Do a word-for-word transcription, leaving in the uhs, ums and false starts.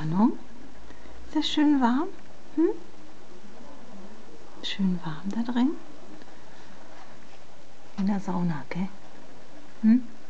Ahnung. Ist das schön warm? Hm? Schön warm da drin? In der Sauna, gell? Hm?